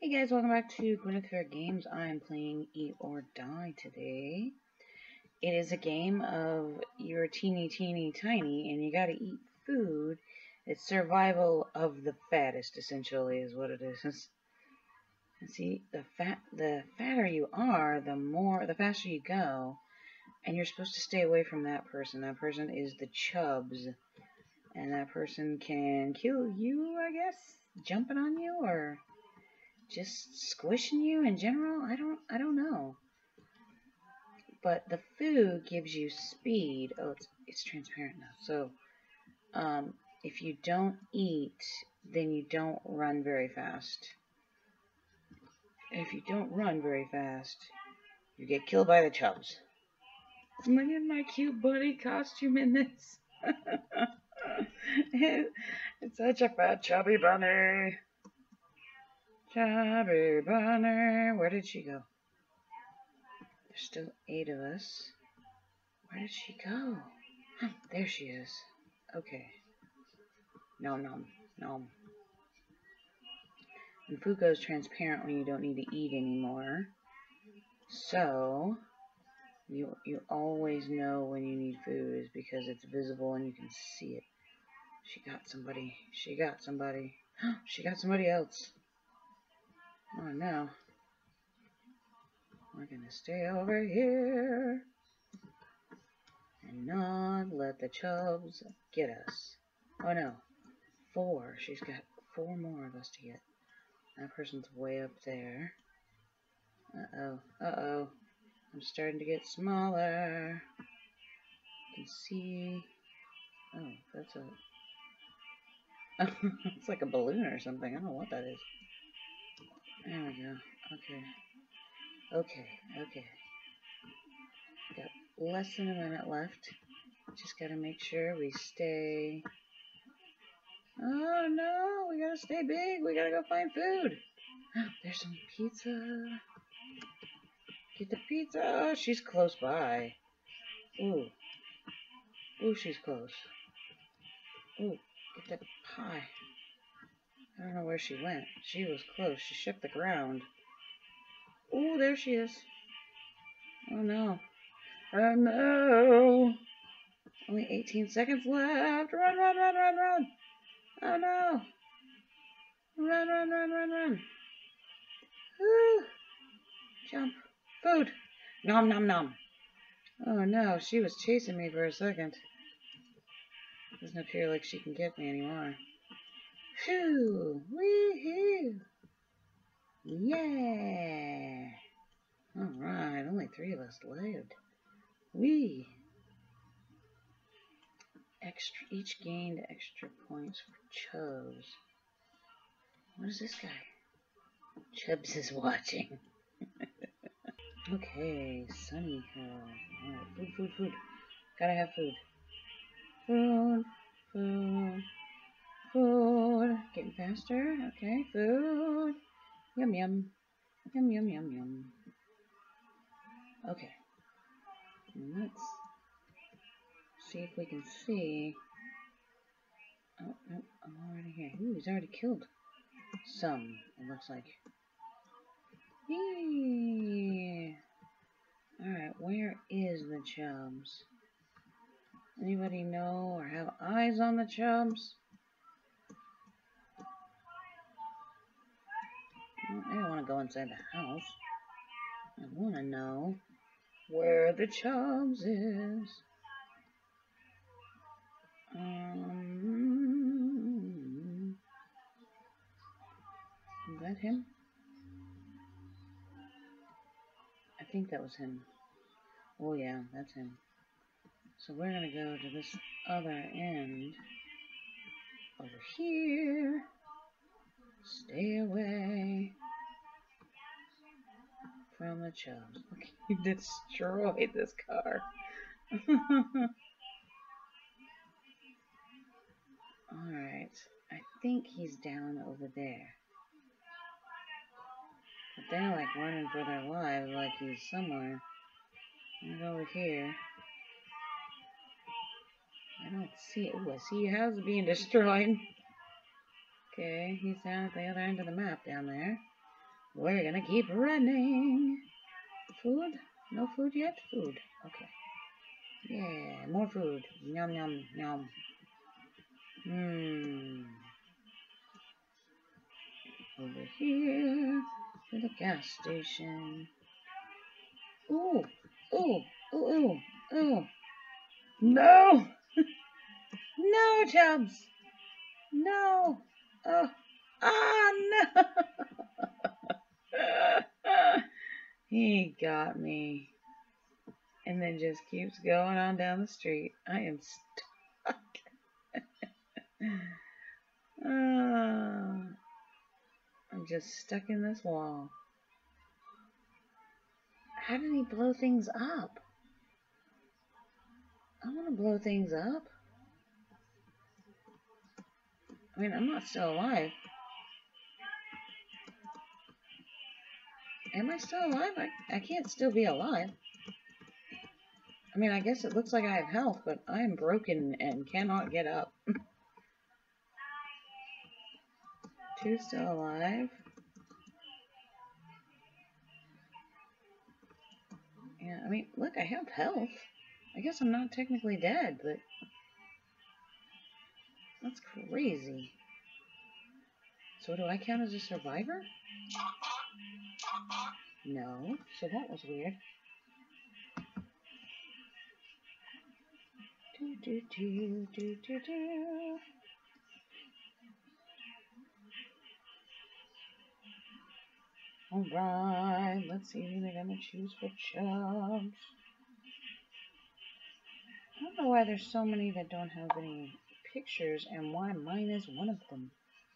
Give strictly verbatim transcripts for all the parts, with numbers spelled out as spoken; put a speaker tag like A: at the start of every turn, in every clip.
A: Hey guys, welcome back to Gwyneth Fair Games. I'm playing Eat or Die today. It is a game of you're teeny teeny tiny and you gotta eat food. It's survival of the fattest, essentially, is what it is. And see, the fat the fatter you are, the more the faster you go. And you're supposed to stay away from that person. That person is the Chubs. And that person can kill you, I guess, jumping on you or just squishing you in general. I don't I don't know. But the food gives you speed. Oh, it's it's transparent now. So um if you don't eat, then you don't run very fast. If you don't run very fast, you get killed by the Chubs. Look at my cute bunny costume in this. It's such a fat chubby bunny. Chubby bunny. Where did she go? There's still eight of us. Where did she go? There she is. Okay. Nom nom nom. And food goes transparent when you don't need to eat anymore. So you you always know when you need food is because it's visible and you can see it. She got somebody. She got somebody. She got somebody else. Oh no. We're gonna stay over here and not let the Chubs get us. Oh no. Four. She's got four more of us to get. That person's way up there. Uh-oh. Uh-oh. I'm starting to get smaller. You can see... Oh, that's a... It's like a balloon or something. I don't know what that is. There we go. Okay. Okay. Okay. Got less than a minute left. Just gotta make sure we stay... Oh no! We gotta stay big. We gotta go find food. There's some pizza. Get the pizza. Oh, she's close by. Ooh. Ooh, she's close. Ooh, get that pie. I don't know where she went. She was close. She shook the ground. Ooh, there she is. Oh no. Oh no. Only eighteen seconds left. Run, run, run, run, run. Oh no. Run, run, run, run, run. Woo. Jump. Food. Nom, nom, nom. Oh no, she was chasing me for a second. Doesn't appear like she can get me anymore. Phew! Wee-hoo! Yeah! Alright, only three of us lived. Wee! Extra, each gained extra points for Chubs. What is this guy? Chubs is watching. Okay, Sunny Hill. Alright, food, food, food. Gotta have food. Food, food, food. Getting faster. Okay, food. Yum, yum. Yum, yum, yum, yum. Okay. Let's see if we can see. Oh, no, I'm already here. Ooh, he's already killed some, it looks like. Yeah. Alright, where is the Chubs? Anybody know or have eyes on the Chubs? Well, I don't want to go inside the house. I want to know where the Chubs is. Um, is that him? I think that was him. Oh yeah, that's him. So we're gonna go to this other end. Over here. Stay away from the Chubs. Look, he destroyed this car. Alright. I think he's down over there. But they're like running for their lives like he's somewhere. He's over here. I don't see it. Ooh, I see your house being destroyed. Okay, he's down at the other end of the map down there. We're gonna keep running. Food? No food yet? Food. Okay. Yeah, more food. Yum, yum, yum. Hmm. Over here to the gas station. Ooh, ooh, ooh, ooh, ooh. No! No, Chubbs! No! Oh, ah, no! He got me. And then just keeps going on down the street. I am stuck. Oh, I'm just stuck in this wall. How did he blow things up? I want to blow things up. I mean, I'm not still alive. Am I still alive? I, I can't still be alive. I mean, I guess it looks like I have health, but I am broken and cannot get up. Two still alive. Yeah, I mean, look, I have health. I guess I'm not technically dead, but that's crazy. So do I count as a survivor? No. So that was weird. Do, do, do, do, do, do. Alright, let's see who they're gonna choose for Chubbs. I don't know why there's so many that don't have any pictures and why mine is one of them.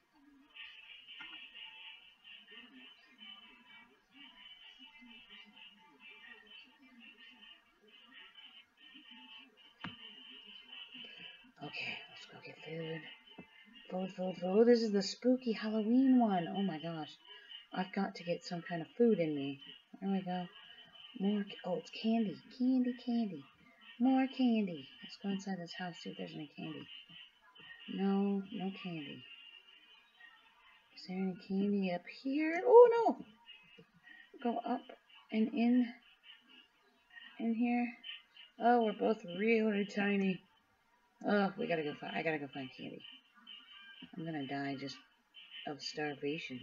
A: Okay, let's go get food. Food, food, food. This is the spooky Halloween one. Oh my gosh. I've got to get some kind of food in me. There we go. More. Oh, it's candy. Candy, candy. More candy. Let's go inside this house, see if there's any candy. No, no candy. Is there any candy up here? Oh, no. Go up and in. In here. Oh, we're both really tiny. Oh, we gotta go find. I gotta go find candy. I'm gonna die just of starvation.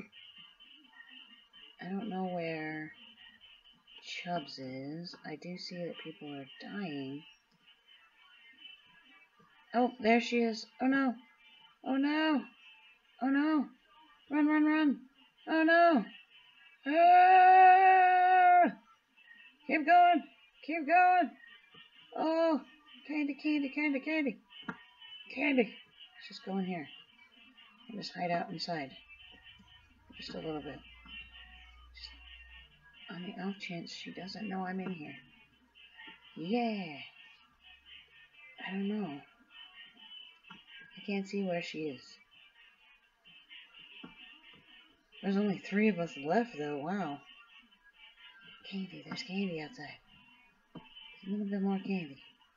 A: I don't know where Chubbs is. I do see that people are dying. Oh, there she is. Oh no. Oh no. Oh no. Run, run, run. Oh no. Ah! Keep going. Keep going. Oh, candy, candy, candy, candy. Candy. Let's just go in here. And just hide out inside. Just a little bit. Just on the off chance she doesn't know I'm in here. Yeah. I don't know. I can't see where she is. There's only three of us left, though. Wow. Candy. There's candy outside. A little bit more candy.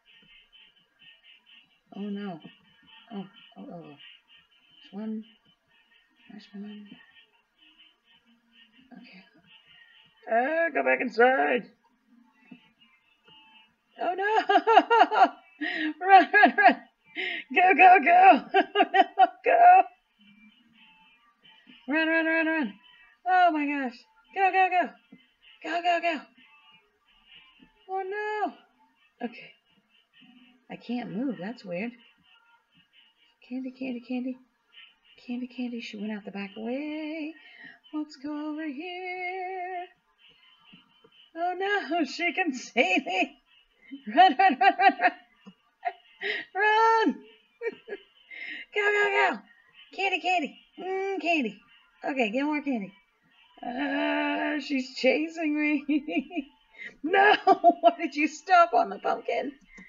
A: Oh, no. Oh, oh, oh. There's one. There's one. Okay. Ah, go back inside. Oh, no. Run, run, run. Go, go, go. No, go. Run, run, run, run. Oh, my gosh. Go, go, go. Go, go, go. Oh, no. Okay. I can't move. That's weird. Candy, candy, candy. Candy, candy. She went out the back way. Let's go over here. Oh, no. She can see me. Run, run, run, run, run. Run. Go, go, go. Candy, candy. Mmm, candy. Okay, get more candy. Uh, she's chasing me. No, why did you stop on the pumpkin?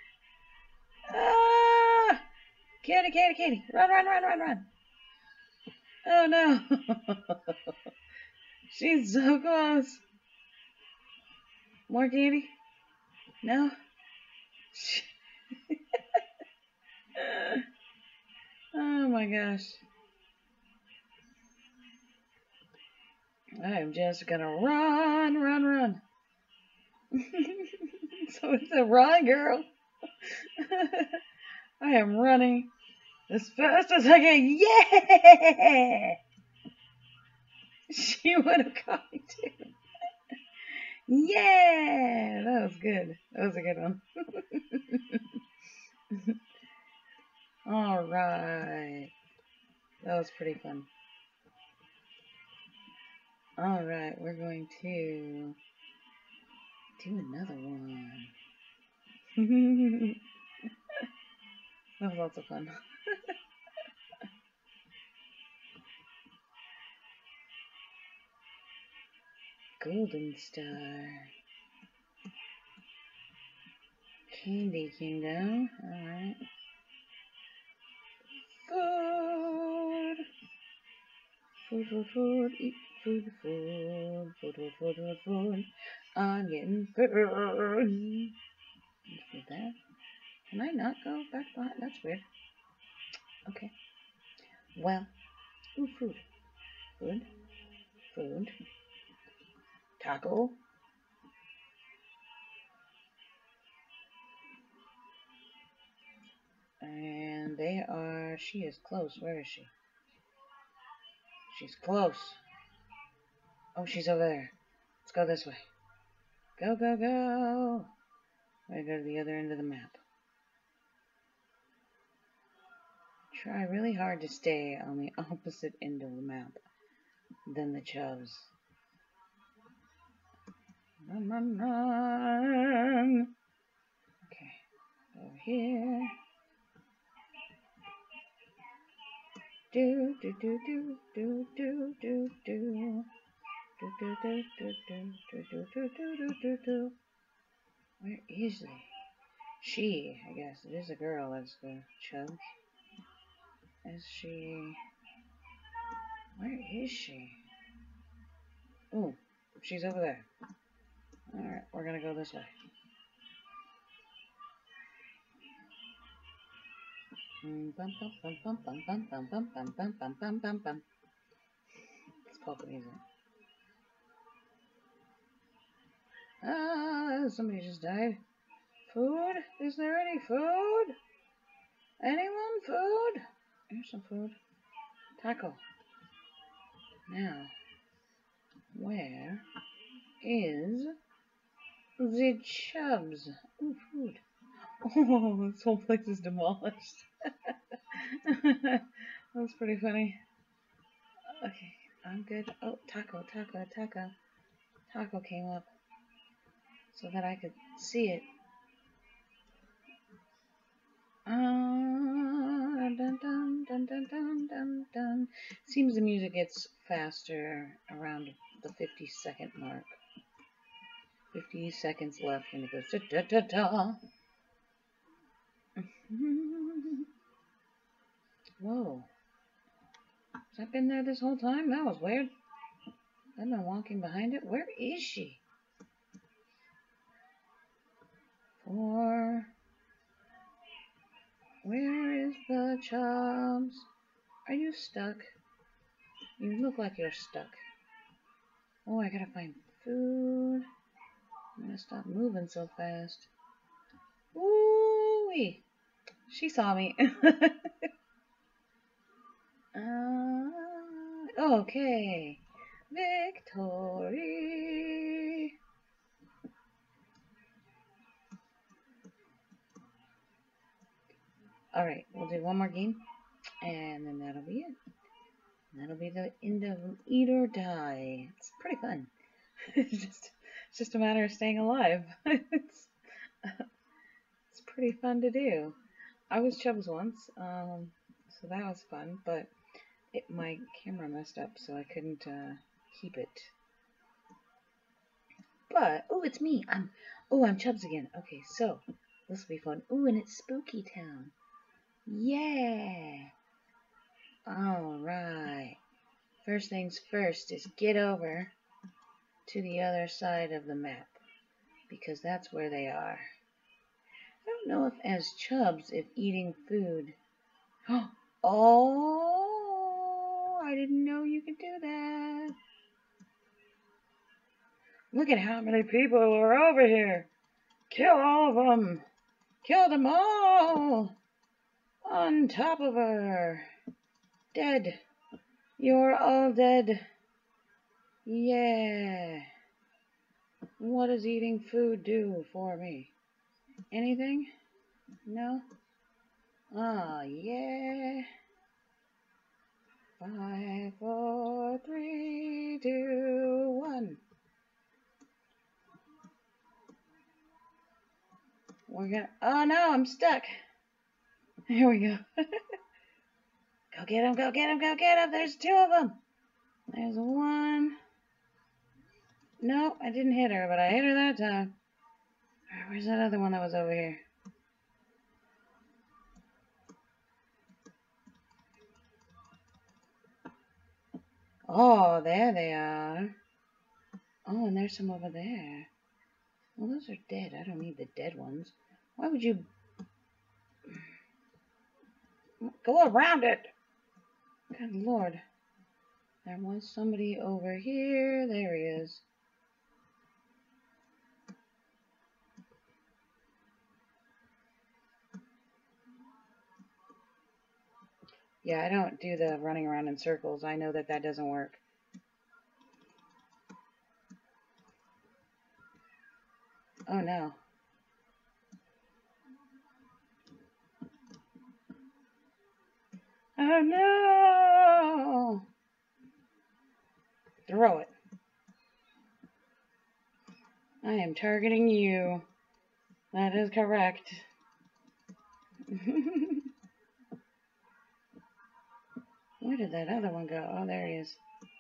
A: Ah, candy, candy, candy. Run, run, run, run, run. Oh, no. She's so close. More candy? No? Oh, my gosh. I am just gonna run, run, run. So it's a run, girl. I am running as fast as I can. Yeah! She would have caught me too. Yeah! That was good. That was a good one. Alright. That was pretty fun. Alright, we're going to do another one. That was lots of fun. Golden Star. Candy Kingdom. Alright. Food. Food, food, food. Eat food, food. Food, food, food, food, food. I'm getting food. Do that. Can I not go back behind? That's weird. Okay. Well. Ooh, food. Food. Food. Taco. And they are, she is close. Where is she? She's close. Oh, she's over there. Let's go this way. Go, go, go. I go to the other end of the map. Try really hard to stay on the opposite end of the map than the Chubs. Run, run, run. Okay. Over here. Do, do, do, do, do, do, do, do. Do, do, do, do, do, do, do, do, do, do, do. Where is she? She, I guess. It is a girl, that's the Chubs. Is she... Where is she? Ooh, she's over there. Alright, we're gonna go this way. Bum bum bum bum bum bum bum bum bum bum bum bum bum bum. It's polka music. Ah, somebody just died. Food? Is there any food? Anyone? Food? Here's some food. Taco. Now, where is the Chubs? Ooh, food. Oh, this whole place is demolished. That's pretty funny. Okay, I'm good. Oh, taco, taco, taco. Taco came up so that I could see it. Uh, dun, dun, dun, dun, dun, dun, dun. Seems the music gets faster around the fifty second mark. fifty seconds left and it goes da da da da. Whoa. Has that been there this whole time? That was weird. I've been walking behind it. Where is she? Four. Where is the Chubs? Are you stuck? You look like you're stuck. Oh, I gotta find food. I'm gonna stop moving so fast. Ooh-wee. She saw me. uh, okay. Victory. Alright, we'll do one more game. And then that'll be it. That'll be the end of Eat or Die. It's pretty fun. It's just, it's just a matter of staying alive. it's, it's pretty fun to do. I was Chubs once, um, so that was fun, but it, my camera messed up, so I couldn't uh, keep it. But, oh, it's me. I'm, oh, I'm Chubs again. Okay, so this will be fun. Oh, and it's Spooky Town. Yeah. Alright. First things first is get over to the other side of the map, because that's where they are. I don't know if as Chubs, if eating food... Oh, I didn't know you could do that. Look at how many people are over here. Kill all of them. Kill them all. On top of her. Dead. You're all dead. Yeah. What does eating food do for me? Anything? No? Oh, yeah. Five, four, three, two, one. We're gonna, oh no, I'm stuck. Here we go. Go get him, go get him, go get him. There's two of them. There's one. No, I didn't hit her, but I hit her that time. Where's that other one that was over here? Oh, there they are. Oh, and there's some over there. Well, those are dead. I don't need the dead ones. Why would you go around it? Good Lord. There was somebody over here. There he is. Yeah, I don't do the running around in circles. I know that that doesn't work. Oh no. Oh no! Throw it. I am targeting you. That is correct. Where did that other one go? Oh, there he is.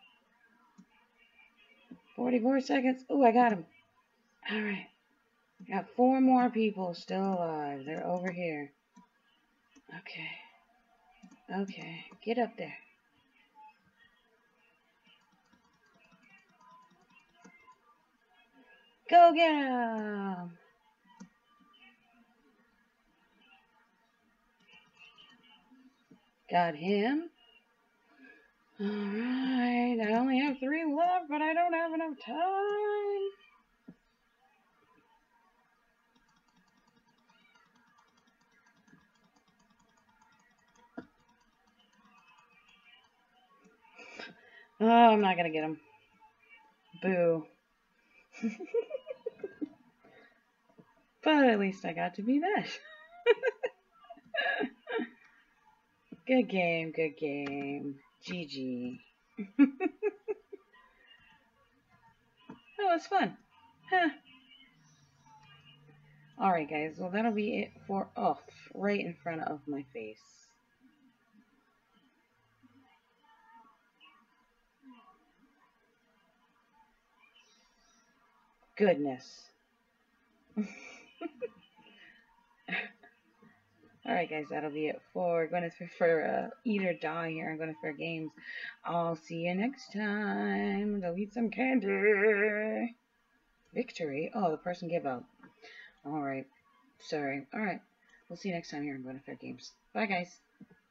A: forty-four seconds. Oh, I got him. Alright. Got four more people still alive. They're over here. Okay. Okay. Get up there. Go get him! Got him. Alright, I only have three left, but I don't have enough time. Oh, I'm not gonna get him. Boo. But at least I got to be that. Good game, good game. G G. That was fun. Huh. Alright guys, well that'll be it for off right in front of my face. Goodness. Alright guys, that'll be it for Gwyneth for uh, Eat or Die here on Gwyneth Fair Games. I'll see you next time. Go eat some candy. Victory? Oh, the person gave up. Alright. Sorry. Alright. We'll see you next time here on Gwyneth Fair Games. Bye guys.